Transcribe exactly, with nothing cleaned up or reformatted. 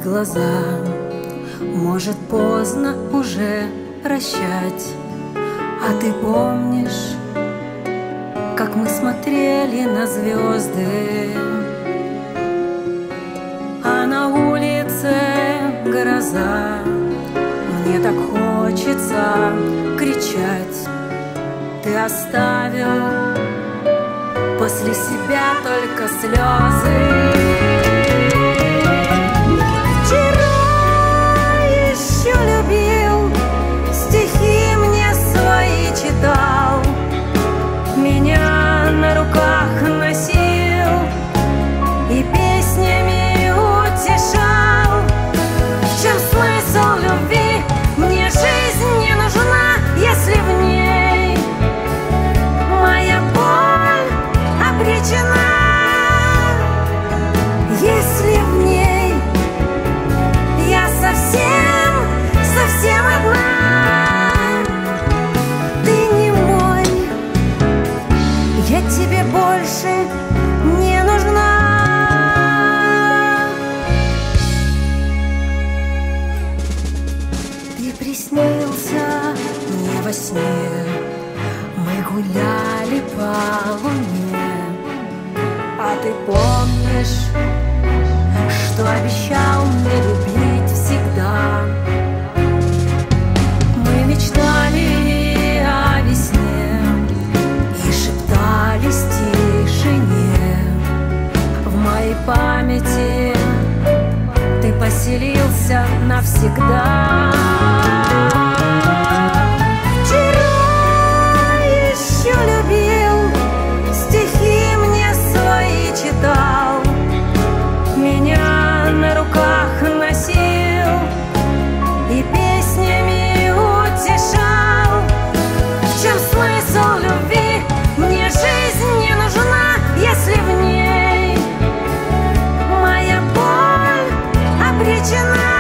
глаза. Может, поздно уже прощать, а ты помнишь, как мы смотрели на звезды, а на улице гроза. Мне так хочется кричать. Ты оставил после себя только слезы. Вчера еще любил, стихи мне свои читал, меня на руках носил и песнями утешал. В чем смысл любви? Мне жизнь не нужна, если в ней моя боль обречена. Если в ней я совсем, совсем одна. Ты не мой, я тебе больше не нужна. Ты приснился мне во сне, мы гуляли по луне, а ты помнишь, что обещал мне любить всегда. Мы мечтали о весне и шептались в тишине. В моей памяти ты поселился навсегда. Вчера еще любил, стихи мне свои читал, меня на руках носил и песнями утешал. В чем смысл любви? Мне жизнь не нужна, если в ней моя боль обречена.